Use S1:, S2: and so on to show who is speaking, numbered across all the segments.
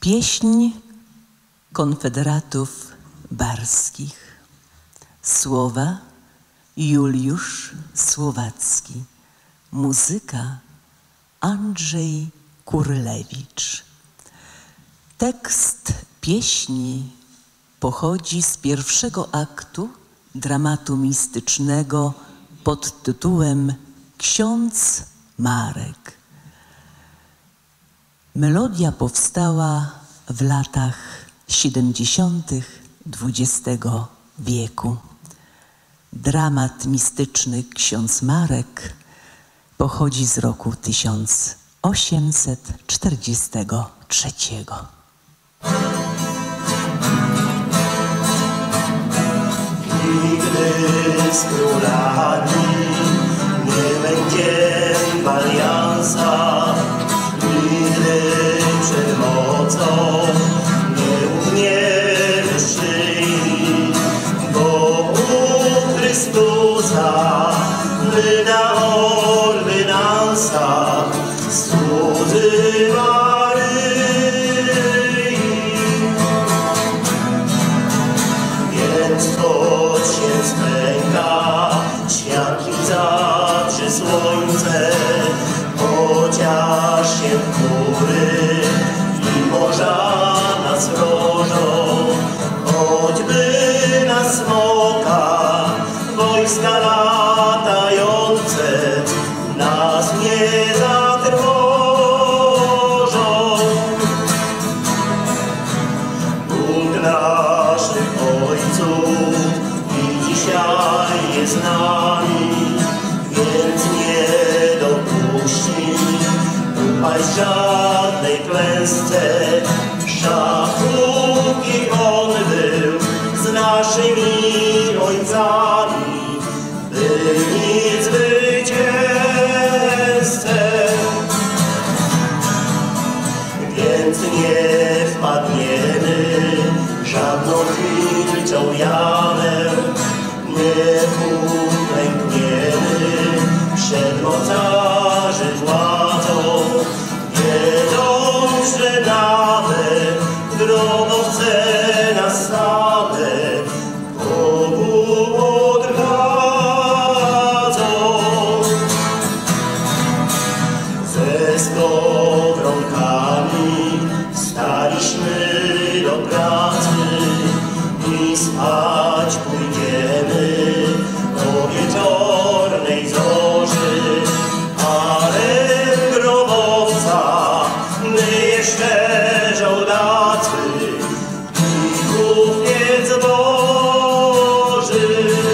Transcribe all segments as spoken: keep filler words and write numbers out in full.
S1: Pieśń konfederatów barskich. Słowa Juliusz Słowacki. Muzyka Andrzej Kurlewicz. Tekst pieśni pochodzi z pierwszego aktu dramatu mistycznego pod tytułem Ksiądz Marek. Melodia powstała w latach siedemdziesiątych dwudziestego wieku. Dramat mistyczny Ksiądz Marek pochodzi z roku tysiąc osiemset czterdziestego trzeciego.
S2: Nigdy z królami nie będzie aliansa, nigdy przed mocą nie ugniemy szyi, bo u Chrystusa wyda ordynansa słudzy Maryi. Więc choć się spęka świat i zatrzy słońce, chociaż się chmury i morza nas mrożą, choćby na smoka wojska latające nas nie zatrwożą. Bóg naszych ojców i dzisiaj jest z nami, więc nie dopuści upaść żadnej klęsce. Szachówki on był z naszymi ojcami, byli zwycięzcem. Więc nie wpadniemy w żadną wilczą jamę, nie uklękniemy przed mocarzy władzą, wiedząc, że nawet grobowce nas same Bogu oddadzą. Ze skowronkami staliśmy do pracy i spać pójdziemy do wieczornej zorzy, ale grobowca my jeszcze żołdacy i kupiec Boży.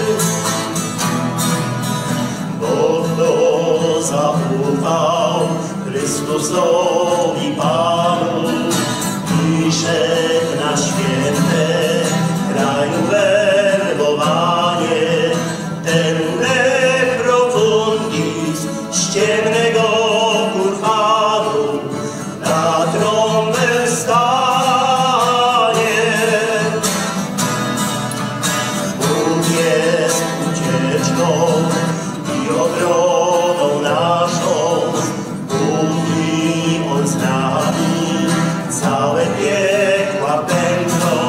S2: Bo kto zaufał Chrystusowi Panu i szedł na święte kraju werbowanie, ten de profundis z ciemnego kurhanu na trąbę stanie. Bóg jest ucieczką i obroną naszą, póki On z nami całe piekła pękną,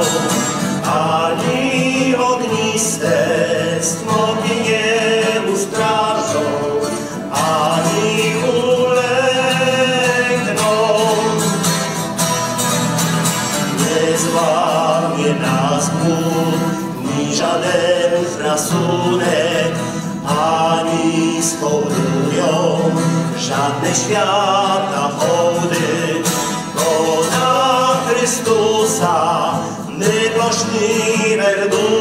S2: ani ogniste smoki nie ustraszą, ani ulękną. Nie złamie nas Bóg, ni żaden frasunek, ani społują żadne świata hołdy, bo na Chrystusa my poszli we dół.